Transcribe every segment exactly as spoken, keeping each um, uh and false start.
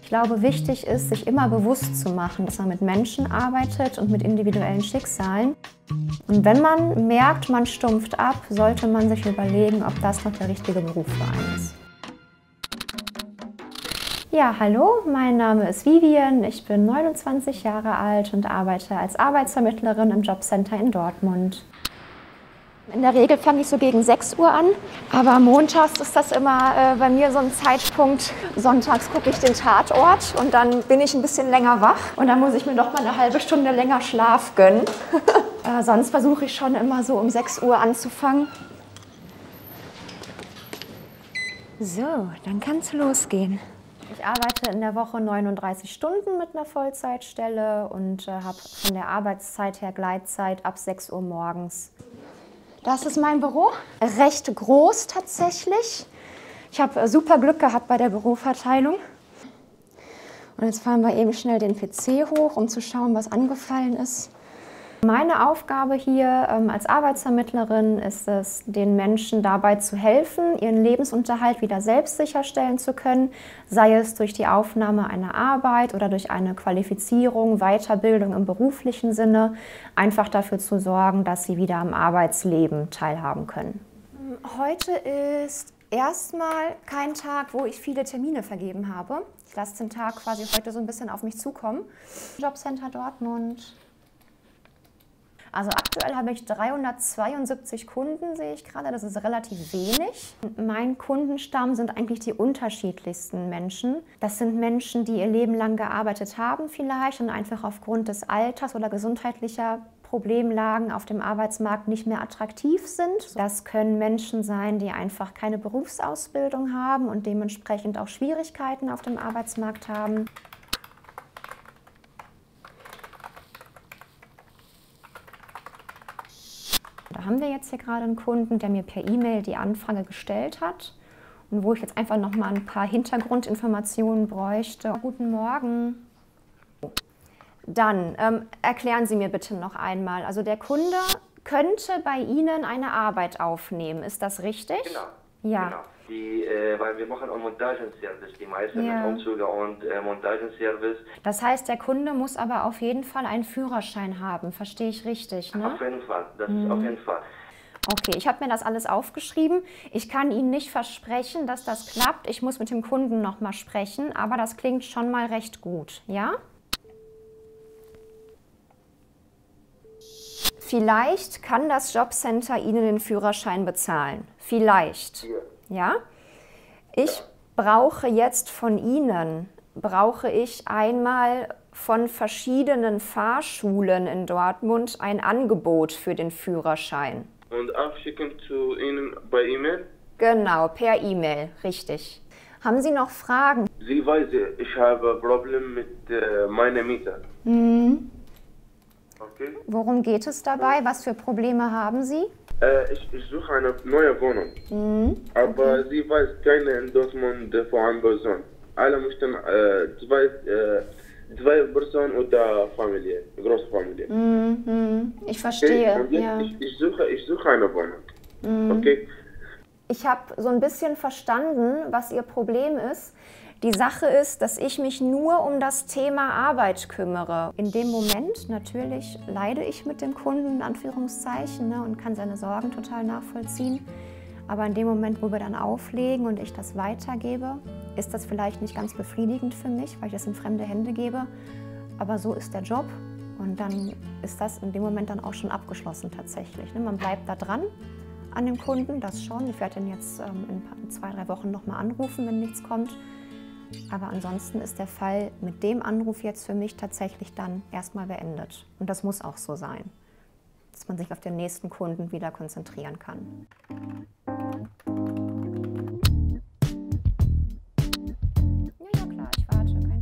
Ich glaube, wichtig ist, sich immer bewusst zu machen, dass man mit Menschen arbeitet und mit individuellen Schicksalen. Und wenn man merkt, man stumpft ab, sollte man sich überlegen, ob das noch der richtige Beruf für einen ist. Ja, hallo, mein Name ist Vivian, ich bin neunundzwanzig Jahre alt und arbeite als Arbeitsvermittlerin im Jobcenter in Dortmund. In der Regel fange ich so gegen sechs Uhr an, aber montags ist das immer äh, bei mir so ein Zeitpunkt. Sonntags gucke ich den Tatort und dann bin ich ein bisschen länger wach und dann muss ich mir noch mal eine halbe Stunde länger Schlaf gönnen. äh, sonst versuche ich schon immer so um sechs Uhr anzufangen. So, dann kann es losgehen. Ich arbeite in der Woche neununddreißig Stunden mit einer Vollzeitstelle und äh, habe von der Arbeitszeit her Gleitzeit ab sechs Uhr morgens. Das ist mein Büro, recht groß tatsächlich. Ich habe super Glück gehabt bei der Büroverteilung. Und jetzt fahren wir eben schnell den P C hoch, um zu schauen, was angefallen ist. Meine Aufgabe hier ähm, als Arbeitsvermittlerin ist es, den Menschen dabei zu helfen, ihren Lebensunterhalt wieder selbst sicherstellen zu können, sei es durch die Aufnahme einer Arbeit oder durch eine Qualifizierung, Weiterbildung im beruflichen Sinne, einfach dafür zu sorgen, dass sie wieder am Arbeitsleben teilhaben können. Heute ist erstmal kein Tag, wo ich viele Termine vergeben habe. Ich lasse den Tag quasi heute so ein bisschen auf mich zukommen. Jobcenter Dortmund. Also aktuell habe ich dreihundertzweiundsiebzig Kunden, sehe ich gerade, das ist relativ wenig. Mein Kundenstamm sind eigentlich die unterschiedlichsten Menschen. Das sind Menschen, die ihr Leben lang gearbeitet haben vielleicht und einfach aufgrund des Alters oder gesundheitlicher Problemlagen auf dem Arbeitsmarkt nicht mehr attraktiv sind. Das können Menschen sein, die einfach keine Berufsausbildung haben und dementsprechend auch Schwierigkeiten auf dem Arbeitsmarkt haben. Da haben wir jetzt hier gerade einen Kunden, der mir per E-Mail die Anfrage gestellt hat und wo ich jetzt einfach noch mal ein paar Hintergrundinformationen bräuchte. Guten Morgen. Dann ähm, erklären Sie mir bitte noch einmal, also der Kunde könnte bei Ihnen eine Arbeit aufnehmen, ist das richtig? Genau. Ja. Genau. Die, äh, weil wir machen auch Montagenservice, die meisten Ja. mit Umzüge und äh, Montagenservice. Das heißt, der Kunde muss aber auf jeden Fall einen Führerschein haben, verstehe ich richtig, ne? Auf jeden Fall, das Mhm. ist auf jeden Fall. Okay, ich habe mir das alles aufgeschrieben. Ich kann Ihnen nicht versprechen, dass das klappt. Ich muss mit dem Kunden noch mal sprechen, aber das klingt schon mal recht gut, ja? Vielleicht kann das Jobcenter Ihnen den Führerschein bezahlen. Vielleicht. Ja. Ja? Ich brauche jetzt von Ihnen, brauche ich einmal von verschiedenen Fahrschulen in Dortmund ein Angebot für den Führerschein. Und auch schicken zu Ihnen bei E-Mail? Genau, per E-Mail, richtig. Haben Sie noch Fragen? Sie weiß, ich habe Probleme mit äh, meiner Mieter. Mhm. Okay? Worum geht es dabei? Was für Probleme haben Sie? Äh, ich, ich suche eine neue Wohnung. Mhm. Aber sie weiß keine in Dortmund äh, für eine Person. Alle möchten äh, zwei, äh, zwei Personen oder Familie, große Familie. Mhm. Ich verstehe, Okay? Und jetzt, ja. ich, ich, suche, ich suche eine Wohnung. Mhm. Okay? Ich habe so ein bisschen verstanden, was Ihr Problem ist. Die Sache ist, dass ich mich nur um das Thema Arbeit kümmere. In dem Moment, natürlich, leide ich mit dem Kunden, in Anführungszeichen, ne, und kann seine Sorgen total nachvollziehen. Aber in dem Moment, wo wir dann auflegen und ich das weitergebe, ist das vielleicht nicht ganz befriedigend für mich, weil ich das in fremde Hände gebe. Aber so ist der Job und dann ist das in dem Moment dann auch schon abgeschlossen tatsächlich. Ne. Man bleibt da dran an dem Kunden, das schon. Ich werde ihn jetzt ähm, in zwei, drei Wochen nochmal anrufen, wenn nichts kommt. Aber ansonsten ist der Fall mit dem Anruf jetzt für mich tatsächlich dann erstmal beendet. Und das muss auch so sein, dass man sich auf den nächsten Kunden wieder konzentrieren kann. Ja, ja klar, ich warte, kein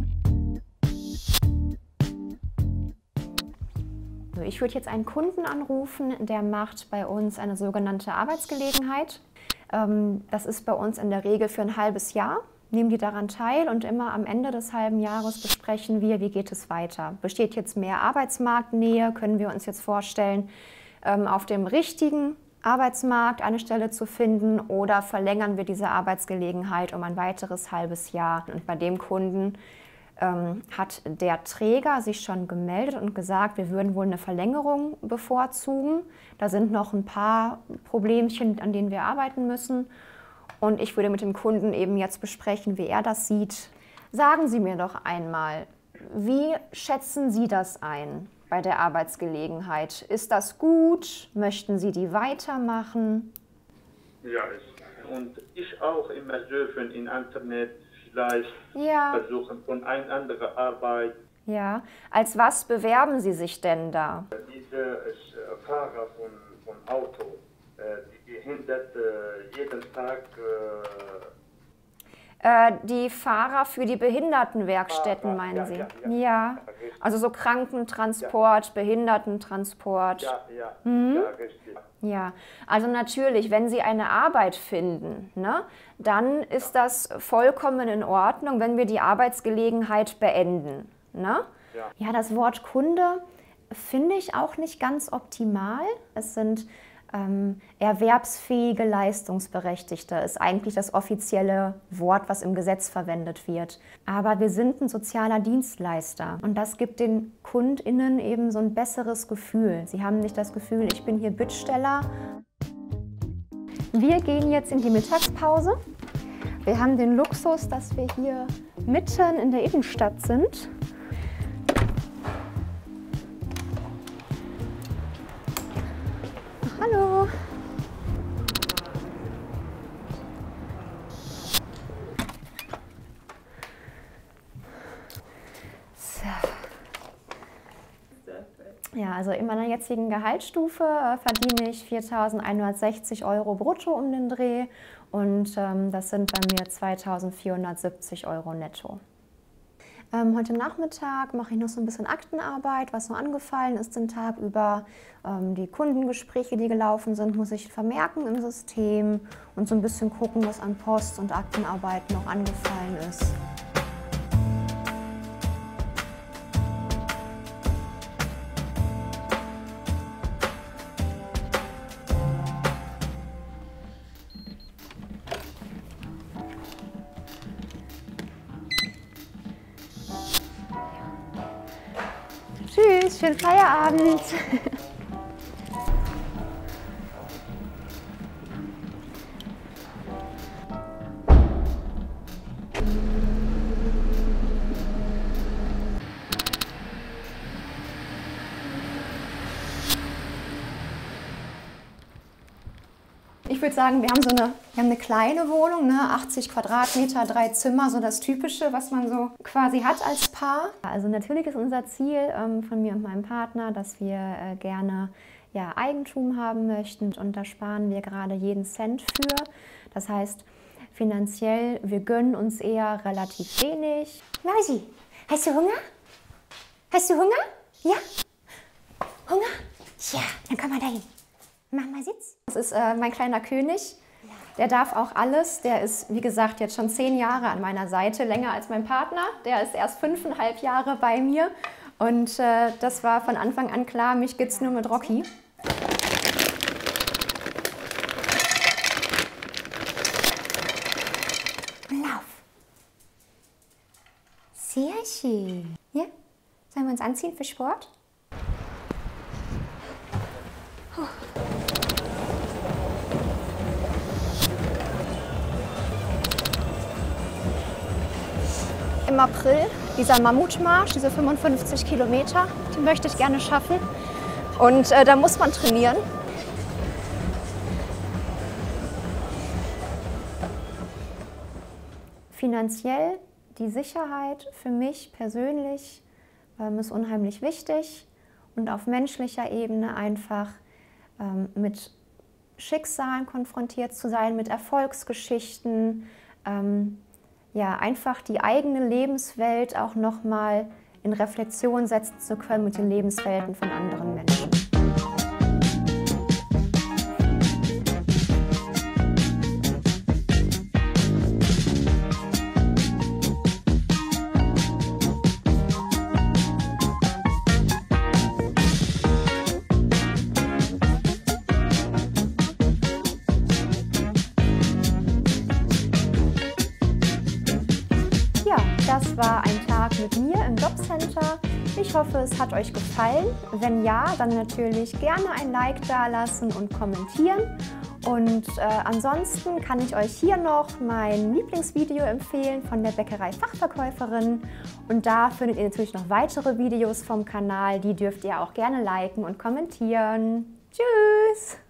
Thema. Ich würde jetzt einen Kunden anrufen, der macht bei uns eine sogenannte Arbeitsgelegenheit. Das ist bei uns in der Regel für ein halbes Jahr. Nehmen die daran teil und immer am Ende des halben Jahres besprechen wir, wie geht es weiter. Besteht jetzt mehr Arbeitsmarktnähe, können wir uns jetzt vorstellen, auf dem richtigen Arbeitsmarkt eine Stelle zu finden oder verlängern wir diese Arbeitsgelegenheit um ein weiteres halbes Jahr. Und bei dem Kunden ähm, hat der Träger sich schon gemeldet und gesagt, wir würden wohl eine Verlängerung bevorzugen. Da sind noch ein paar Problemchen, an denen wir arbeiten müssen. Und ich würde mit dem Kunden eben jetzt besprechen, wie er das sieht. Sagen Sie mir doch einmal, wie schätzen Sie das ein bei der Arbeitsgelegenheit? Ist das gut? Möchten Sie die weitermachen? Ja, und ich auch immer surfen im Internet, vielleicht ja. versuchen von einer anderen Arbeit. Ja, als was bewerben Sie sich denn da? Diese Fahrer von, von Auto, die hindert jeden Tag. Die Fahrer für die Behindertenwerkstätten, Fahrer, meinen ja, Sie? Ja, Ja, ja. ja. Also so Krankentransport, ja. Behindertentransport. Ja, ja, mhm. ja, richtig. Ja, also natürlich, wenn Sie eine Arbeit finden, ne, dann ist das vollkommen in Ordnung, wenn wir die Arbeitsgelegenheit beenden. Ne? Ja. Ja, das Wort Kunde finde ich auch nicht ganz optimal. Es sind Ähm, erwerbsfähige Leistungsberechtigte ist eigentlich das offizielle Wort, was im Gesetz verwendet wird. Aber wir sind ein sozialer Dienstleister und das gibt den KundInnen eben so ein besseres Gefühl. Sie haben nicht das Gefühl, ich bin hier Bittsteller. Wir gehen jetzt in die Mittagspause. Wir haben den Luxus, dass wir hier mitten in der Innenstadt sind. Hallo. So. Ja, also in meiner jetzigen Gehaltsstufe äh, verdiene ich viertausendeinhundertsechzig Euro brutto um den Dreh und ähm, das sind bei mir zweitausendvierhundertsiebzig Euro netto. Ähm, heute Nachmittag mache ich noch so ein bisschen Aktenarbeit, was so angefallen ist den Tag über. Ähm, die Kundengespräche, die gelaufen sind, muss ich vermerken im System und so ein bisschen gucken, was an Post- und Aktenarbeit noch angefallen ist. Tschüss, schönen Feierabend. Ich würde sagen, wir haben so eine, wir haben eine kleine Wohnung, ne? achtzig Quadratmeter, drei Zimmer, so das Typische, was man so quasi hat als Paar. Also natürlich ist unser Ziel ähm, von mir und meinem Partner, dass wir äh, gerne ja, Eigentum haben möchten und da sparen wir gerade jeden Cent für. Das heißt, finanziell, wir gönnen uns eher relativ wenig. Mausi, hast du Hunger? Hast du Hunger? Ja? Hunger? Ja, dann komm mal dahin. Mach mal Sitz. Das ist äh, mein kleiner König. Der darf auch alles. Der ist, wie gesagt, jetzt schon zehn Jahre an meiner Seite, länger als mein Partner. Der ist erst fünfeinhalb Jahre bei mir. Und äh, das war von Anfang an klar, mich gibt's nur mit Rocky. Lauf. Sehr schön. Ja? Sollen wir uns anziehen für Sport? Oh. Im April, dieser Mammutmarsch, diese fünfundfünfzig Kilometer, die möchte ich gerne schaffen. Und äh, da muss man trainieren. Finanziell, die Sicherheit für mich persönlich ähm, ist unheimlich wichtig. Und auf menschlicher Ebene einfach ähm, mit Schicksalen konfrontiert zu sein, mit Erfolgsgeschichten, ähm, ja, einfach die eigene Lebenswelt auch nochmal in Reflexion setzen zu können mit den Lebenswelten von anderen Menschen. das war ein Tag mit mir im Jobcenter. Ich hoffe, es hat euch gefallen. Wenn ja, dann natürlich gerne ein Like dalassen und kommentieren. Und äh, ansonsten kann ich euch hier noch mein Lieblingsvideo empfehlen von der Bäckerei-Fachverkäuferin. Und da findet ihr natürlich noch weitere Videos vom Kanal. Die dürft ihr auch gerne liken und kommentieren. Tschüss!